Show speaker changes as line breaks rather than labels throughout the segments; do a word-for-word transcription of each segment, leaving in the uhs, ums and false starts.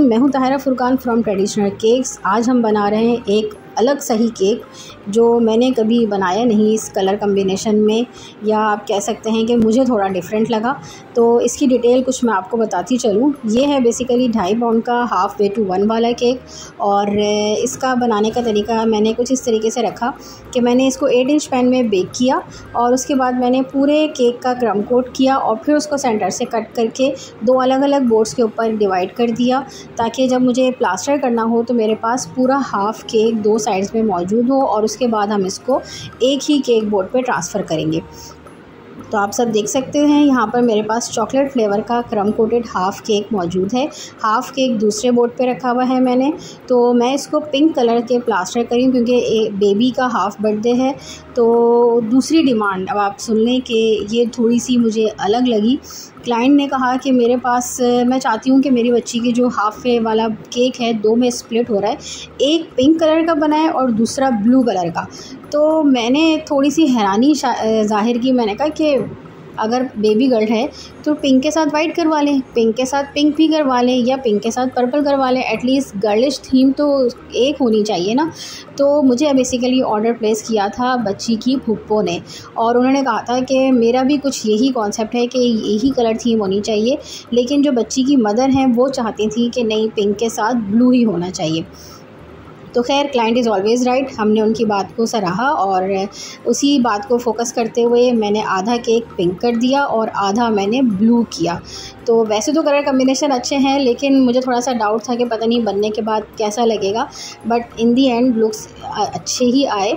मैं हूं Tahira Furqan from traditional cakes. आज हम बना रहे हैं एक अलग सही केक जो मैंने कभी बनाया नहीं इस कलर कम्बिनेशन में, या आप कह सकते हैं कि मुझे थोड़ा डिफरेंट लगा। तो इसकी डिटेल कुछ मैं आपको बताती चलूँ। ये है बेसिकली ढाई पाउंड का हाफ़ वे टू वन वाला केक, और इसका बनाने का तरीका मैंने कुछ इस तरीके से रखा कि मैंने इसको एट इंच पैन में बेक किया, और उसके बाद मैंने पूरे केक का क्रम कोट किया और फिर उसको सेंटर से कट करके दो अलग अलग बोर्ड्स के ऊपर डिवाइड कर दिया, ताकि जब मुझे प्लास्टर करना हो तो मेरे पास पूरा हाफ़ केक दो साइड्स में मौजूद हो, और उसके बाद हम इसको एक ही केक बोर्ड पे ट्रांसफ़र करेंगे। तो आप सब देख सकते हैं यहाँ पर मेरे पास चॉकलेट फ्लेवर का क्रम कोटेड हाफ़ केक मौजूद है। हाफ़ केक दूसरे बोर्ड पे रखा हुआ है मैंने। तो मैं इसको पिंक कलर के प्लास्टर करी क्योंकि बेबी का हाफ़ बर्थडे है। तो दूसरी डिमांड अब आप सुन लें कि ये थोड़ी सी मुझे अलग लगी। क्लाइंट ने कहा कि मेरे पास मैं चाहती हूँ कि मेरी बच्ची की जो हाफ़ वाला केक है दो में स्प्लिट हो रहा है, एक पिंक कलर का बनाए और दूसरा ब्लू कलर का। तो मैंने थोड़ी सी हैरानी ज़ाहिर की। मैंने कहा कि अगर बेबी गर्ल है तो पिंक के साथ वाइट करवा लें, पिंक के साथ पिंक भी करवा लें, या पिंक के साथ पर्पल करवा लें। एटलीस्ट गर्लिश थीम तो एक होनी चाहिए ना। तो मुझे बेसिकली ऑर्डर प्लेस किया था बच्ची की फूफो ने, और उन्होंने कहा था कि मेरा भी कुछ यही कॉन्सेप्ट है कि यही कलर थीम होनी चाहिए, लेकिन जो बच्ची की मदर हैं वो चाहती थी कि नहीं, पिंक के साथ ब्लू ही होना चाहिए। तो खैर, क्लाइंट इज़ ऑलवेज़ राइट। हमने उनकी बात को सराहा और उसी बात को फोकस करते हुए मैंने आधा केक पिंक कर दिया और आधा मैंने ब्लू किया। तो वैसे तो कलर कम्बिनेशन अच्छे हैं, लेकिन मुझे थोड़ा सा डाउट था कि पता नहीं बनने के बाद कैसा लगेगा, but in the end looks अच्छे ही आए।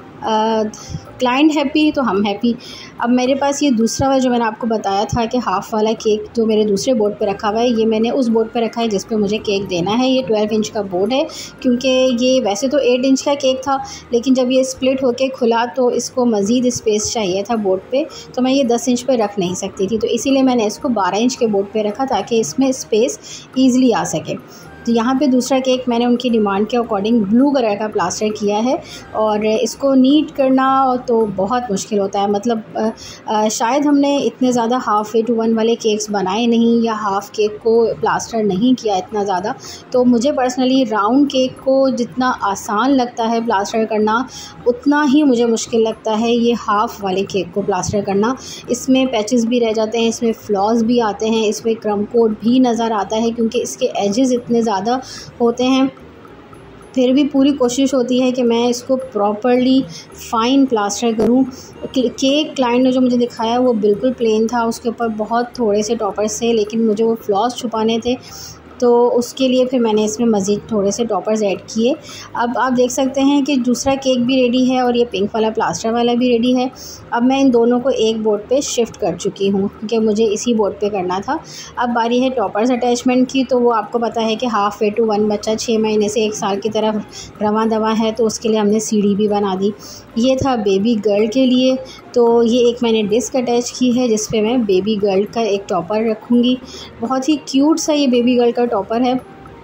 क्लाइंट हैप्पी तो हम हैप्पी। अब मेरे पास ये दूसरा वाला जो मैंने आपको बताया था कि हाफ़ वाला केक जो मेरे दूसरे बोर्ड पे रखा हुआ है, ये मैंने उस बोर्ड पे रखा है जिस पे मुझे केक देना है। ये ट्वेल्व इंच का बोर्ड है, क्योंकि ये वैसे तो एट इंच का केक था, लेकिन जब ये स्प्लिट होके खुला तो इसको मज़ीद स्पेस चाहिए था बोर्ड पे, तो मैं ये दस इंच पे रख नहीं सकती थी। तो इसीलिए मैंने इसको बारह इंच के बोर्ड पे रखा ताकि इसमें स्पेस ईज़िली आ सके। तो यहाँ पे दूसरा केक मैंने उनकी डिमांड के अकॉर्डिंग ब्लू कलर का प्लास्टर किया है, और इसको नीट करना तो बहुत मुश्किल होता है। मतलब आ, आ, शायद हमने इतने ज़्यादा हाफ़ वे टू वन वाले केक्स बनाए नहीं, या हाफ़ केक को प्लास्टर नहीं किया इतना ज़्यादा। तो मुझे पर्सनली राउंड केक को जितना आसान लगता है प्लास्टर करना, उतना ही मुझे मुश्किल लगता है ये हाफ़ वाले केक को प्लास्टर करना। इसमें पैचेस भी रह जाते हैं, इसमें फ्लॉज भी आते हैं, इसमें क्रम कोट भी नज़र आता है क्योंकि इसके एजेस इतने ज़्यादा होते हैं। फिर भी पूरी कोशिश होती है कि मैं इसको प्रॉपर्ली फ़ाइन प्लास्टर करूं। केक क्लाइंट ने जो मुझे दिखाया वो बिल्कुल प्लेन था, उसके ऊपर बहुत थोड़े से टॉपर्स थे, लेकिन मुझे वो फ्लॉस छुपाने थे, तो उसके लिए फिर मैंने इसमें मज़ीद थोड़े से टॉपर्स ऐड किए। अब आप देख सकते हैं कि दूसरा केक भी रेडी है और ये पिंक वाला प्लास्टर वाला भी रेडी है। अब मैं इन दोनों को एक बोर्ड पे शिफ्ट कर चुकी हूँ क्योंकि मुझे इसी बोर्ड पे करना था। अब बारी है टॉपर्स अटैचमेंट की। तो वो आपको पता है कि हाफ़ वे टू वन बच्चा छः महीने से एक साल की तरफ रवा दवा है, तो उसके लिए हमने सीढ़ी भी बना दी। ये था बेबी गर्ल के लिए। तो ये एक मैंने डिस्क अटैच की है जिस पे मैं बेबी गर्ल का एक टॉपर रखूँगी। बहुत ही क्यूट सा ये बेबी गर्ल का टॉपर है।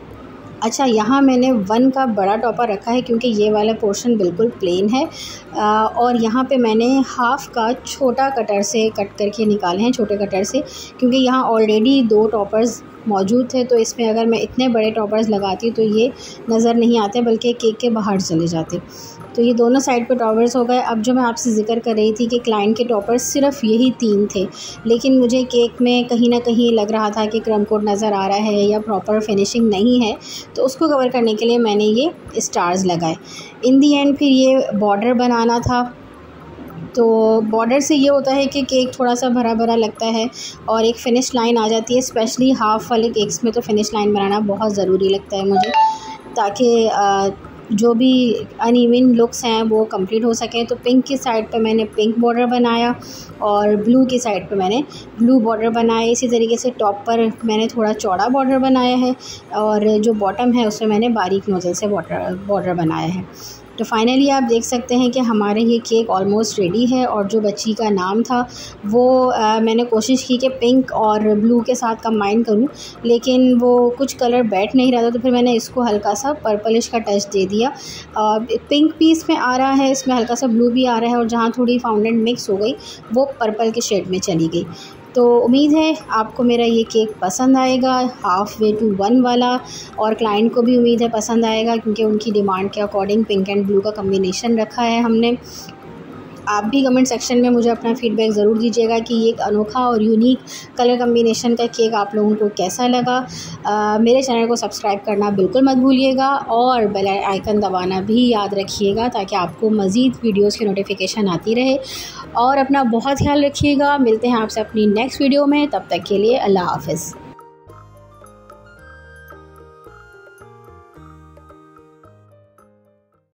अच्छा, यहाँ मैंने वन का बड़ा टॉपर रखा है क्योंकि ये वाला पोर्शन बिल्कुल प्लेन है, आ, और यहाँ पे मैंने हाफ़ का छोटा कटर से कट करके निकाले हैं, छोटे कटर से, क्योंकि यहाँ ऑलरेडी दो टॉपर्स मौजूद थे। तो इसमें अगर मैं इतने बड़े टॉपर्स लगाती तो ये नज़र नहीं आते बल्कि केक के बाहर चले जाते। तो ये दोनों साइड पे टॉपर्स हो गए। अब जो मैं आपसे ज़िक्र कर रही थी कि क्लाइंट के टॉपर्स सिर्फ यही तीन थे, लेकिन मुझे केक में कहीं ना कहीं लग रहा था कि क्रम कोट नज़र आ रहा है या प्रॉपर फिनिशिंग नहीं है, तो उसको कवर करने के लिए मैंने ये स्टार्स लगाए। इन दी एंड फिर ये बॉर्डर बनाना था। तो बॉर्डर से ये होता है कि केक थोड़ा सा भरा भरा लगता है और एक फ़िनिश लाइन आ जाती है। स्पेशली हाफ़ वाले केक्स में तो फ़िनिश लाइन बनाना बहुत ज़रूरी लगता है मुझे, ताकि जो भी अनइवन लुक्स हैं वो कंप्लीट हो सकें। तो पिंक की साइड पे मैंने पिंक बॉर्डर बनाया और ब्लू की साइड पे मैंने ब्लू बॉर्डर बनाया। इसी तरीके से टॉप पर मैंने थोड़ा चौड़ा बॉर्डर बनाया है, और जो बॉटम है उसमें मैंने बारीक नोज़ल से बॉर्डर बॉर्डर बनाया है। तो फाइनली आप देख सकते हैं कि हमारे ये केक ऑलमोस्ट रेडी है। और जो बच्ची का नाम था वो आ, मैंने कोशिश की कि पिंक और ब्लू के साथ कंबाइन करूं, लेकिन वो कुछ कलर बैठ नहीं रहा था, तो फिर मैंने इसको हल्का सा पर्पलिश का टच दे दिया। आ, पिंक पीस में आ रहा है, इसमें हल्का सा ब्लू भी आ रहा है, और जहाँ थोड़ी फाउंडेंट मिक्स हो गई वो पर्पल के शेड में चली गई। तो उम्मीद है आपको मेरा ये केक पसंद आएगा, हाफ़ वे टू वन वाला, और क्लाइंट को भी उम्मीद है पसंद आएगा क्योंकि उनकी डिमांड के अकॉर्डिंग पिंक एंड ब्लू का कम्बिनेशन रखा है हमने। आप भी कमेंट सेक्शन में मुझे अपना फ़ीडबैक ज़रूर दीजिएगा कि ये एक अनोखा और यूनिक कलर कम्बिनेशन का केक आप लोगों को कैसा लगा। आ, मेरे चैनल को सब्सक्राइब करना बिल्कुल मत भूलिएगा और बेल आइकन दबाना भी याद रखिएगा ताकि आपको मज़ीद वीडियोस की नोटिफिकेशन आती रहे। और अपना बहुत ख्याल रखिएगा। मिलते हैं आपसे अपनी नेक्स्ट वीडियो में, तब तक के लिए अल्लाह हाफ़िज़।